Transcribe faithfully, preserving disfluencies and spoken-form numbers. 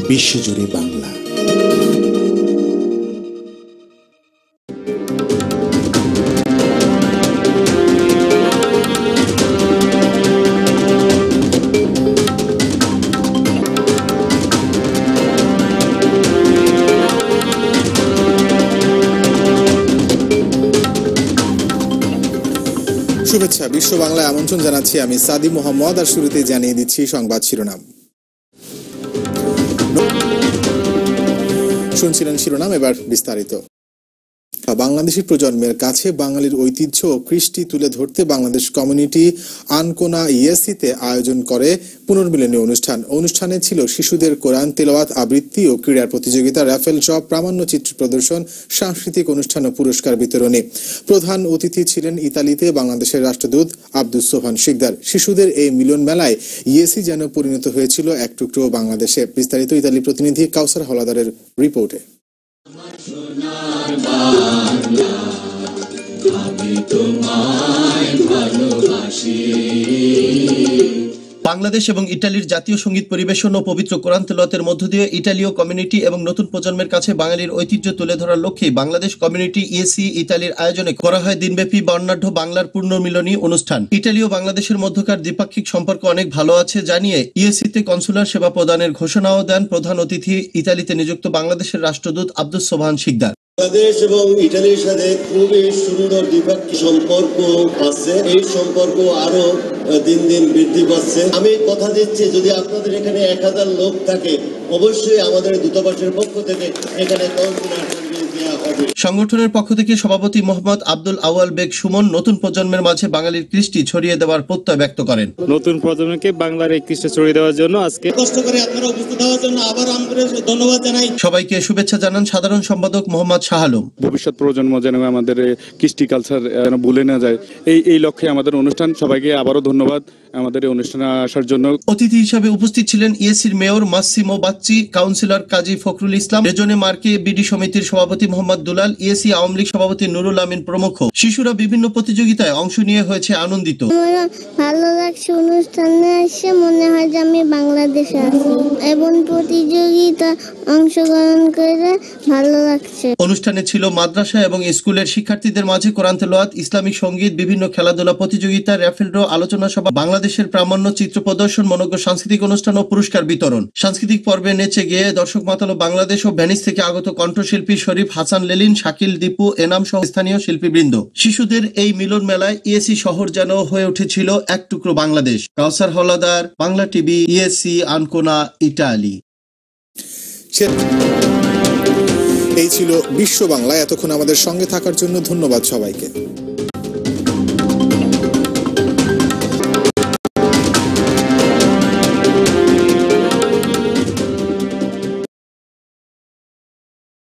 বিশ্বজুড়ে বাংলা। শুভেচ্ছা, বিশ্ব বাংলায় আমন্ত্রণ জানাচ্ছি আমি সাদি মোহাম্মদ। আর শুরুতে জানিয়ে দিচ্ছি সংবাদ শিরোনাম। শুনছিলেন শিরোনাম, এবার বিস্তারিত। বাংলাদেশি প্রজন্মের কাছে বাঙালির ঐতিহ্য ও কৃষ্টি তুলে ধরতে বাংলাদেশ কমিউনিটি আনকোনা ইএসসিতে আয়োজন করে পুনর্মিলনী অনুষ্ঠান। অনুষ্ঠানে ছিল শিশুদের কোরআন তেলাওয়াত আবৃত্তি ও ক্রীড়ার প্রতিযোগিতা, রাফেল ড্র, প্রামাণ্যচিত্র প্রদর্শন, সাংস্কৃতিক অনুষ্ঠান ও পুরস্কার বিতরণী। প্রধান অতিথি ছিলেন ইতালিতে বাংলাদেশের রাষ্ট্রদূত আব্দুস সোবহান শিকদার। শিশুদের এই মিলন মেলায় ইএসসি যেন পরিণত হয়েছিল এক টুকরো বাংলাদেশে। বিস্তারিত ইতালি প্রতিনিধি কাউসার হাওলাদারের রিপোর্টে। বাংলাদেশ এবং ইটালির জাতীয় সঙ্গীত পরিবেশন ও পবিত্র কোরআন তেলাওয়াতের মধ্য দিয়ে ইটালীয় কমিউনিটি এবং নতুন প্রজন্মের কাছে বাঙালির ঐতিহ্য তুলে ধরার লক্ষ্যে বাংলাদেশ কমিউনিটি ইএসসি ইতালির আয়োজনে করা হয় দিনব্যাপী বর্ণাঢ্য বাংলার পুনর্মিলনী অনুষ্ঠান। ইটালি ও বাংলাদেশের মধ্যকার দ্বিপাক্ষিক সম্পর্ক অনেক ভালো আছে জানিয়ে ইএসসিতে কনসুলার সেবা প্রদানের ঘোষণাও দেন প্রধান অতিথি ইতালিতে নিযুক্ত বাংলাদেশের রাষ্ট্রদূত আব্দুস সোবহান শিকদার। বাংলাদেশ এবং ইটালির সাথে খুবই সুন্দর দ্বিপাক্ষিক সম্পর্ক আছে। এই সম্পর্ক আরো দিন দিন বৃদ্ধি পাচ্ছে। আমি কথা দিচ্ছি, যদি আপনাদের এখানে এক হাজার লোক থাকে, অবশ্যই আমাদের দূতাবাসের পক্ষ থেকে এখানে কনসুলার সার্ভিস দেওয়া হবে। সংগঠনের পক্ষ থেকে সভাপতি মোহাম্মদ আব্দুল আউয়াল বেগ সুমন নতুন প্রজন্মের মাঝে বাঙালির কৃষ্টি ছড়িয়ে দেওয়ার প্রত্যয় ব্যক্ত করেন। নতুন প্রজন্মকে বাংলার এই কৃষ্টি ছড়িয়ে দেওয়ার জন্য আজকে কষ্ট করে আপনারা উপস্থিত হওয়ার জন্য আবার আমরা ধন্যবাদ জানাই। সবাইকে শুভেচ্ছা জানান সাধারণ সম্পাদক মোহাম্মদ শাহ আলম। ভবিষ্যৎ প্রজন্ম যেন আমাদের কৃষ্টি কালচার যেন ভুলে না যায়, এই এই লক্ষ্যে আমাদের অনুষ্ঠান। সবাইকে আবারও ধন্যবাদ আমাদের এই অনুষ্ঠানে আসার জন্য। অতিথি হিসাবে উপস্থিত ছিলেন ইএসসির mayor Massimo Bacci, councillor Kazi Fakhrul Islam, রেজনে মার্কে বিডি সমিতির সভাপতি মোহাম্মদ দুলাল, ইএসসি আওয়ামী লীগ সভাপতি নুরুল আমিন প্রমুখ। শিশুরা বিভিন্ন প্রতিযোগিতায় অংশ নিয়ে হয়েছে আনন্দিত। ভালো লাগছে অনুষ্ঠানে এসে, মনে হয় যে আমি বাংলাদেশে আছি এবং প্রতিযোগিতা অংশগ্রহণ করে ভালো লাগছে। অনুষ্ঠানে ছিল মাদ্রাসা এবং স্কুলের শিক্ষার্থীদের মাঝে কোরআন তেলাওয়াত, ইসলামিক সঙ্গীত, বিভিন্ন খেলাধুলা প্রতিযোগিতা, র্যাফেল ড্র, আলোচনা সভা, বাংলাদেশের প্রামাণ্য চিত্র প্রদর্শন, মনোজ্ঞ সাংস্কৃতিক অনুষ্ঠান ও পুরস্কার বিতরণ। সাংস্কৃতিক পর্বে নেচে গিয়ে দর্শক মাতালো বাংলাদেশ ও ভ্যানিস থেকে আগত কণ্ঠশিল্পী শরীফ হাসান লেলিন, শাকিল, দীপু, এনাম সহ স্থানীয় শিল্পীবৃন্দ। শিশুদের এই মিলন মেলায় ইএসসি শহর যেন হয়ে উঠেছিল এক টুকরো Bangladesh. Kausar Howladar, Bangla TV, ESC Ancona, Italy. এই ছিল বিশ্ব বাংলা। এতক্ষণ আমাদের সঙ্গে থাকার জন্য ধন্যবাদ সবাইকে।